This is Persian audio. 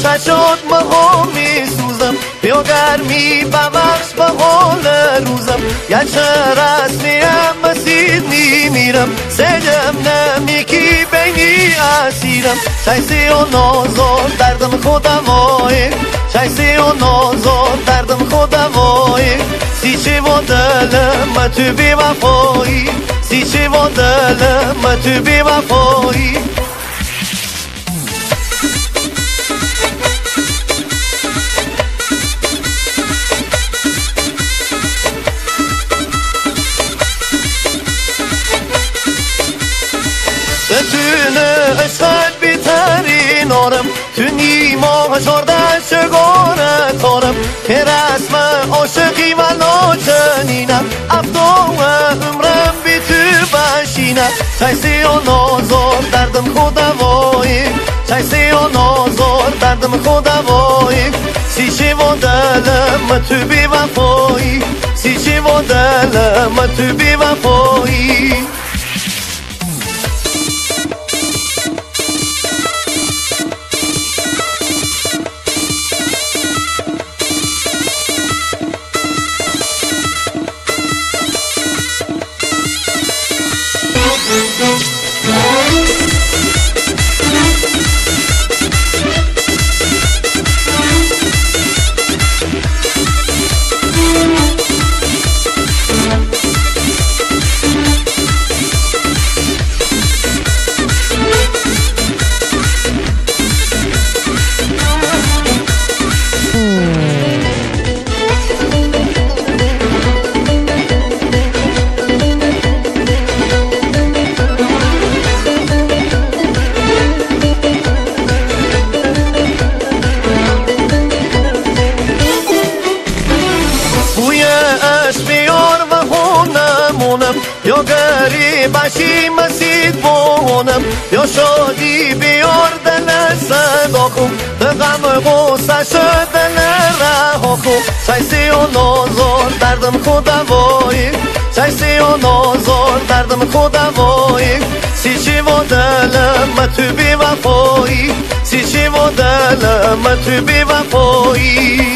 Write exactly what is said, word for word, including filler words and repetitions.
چشات مهم می سوزم بیا گرمی ببخش به حال روزم گرچه رسمیم مسید می میرم سجم نمیکی بینی اسیرم شایستی و نازار دردم خودم آی شایستی و نازار دردم خودم آی سی چی و دلم تو بی وفایی سی چی و دلم تو بی وفایی بتونه عشقت بیترین آرم تو نیما شارده چگونه تارم که رسم عاشقی و ناچنینم افتا و عمرم بی تو بشینم چایستی و نازار دردم خودوایی چایستی و نازار دردم خودوایی سی چی و دلم تو بی وفایی سی چی و دلم تو بی وفایی یا گریبشی مسید بونم یا شادی بیار دل صدا کن به غم غصه شد دل رها کن چایستی و نازار دردم خودوایی چایستی و نازار دردم خودوایی سی چی و دلم تو بی وفایی سی چی و دلم تو بی وفایی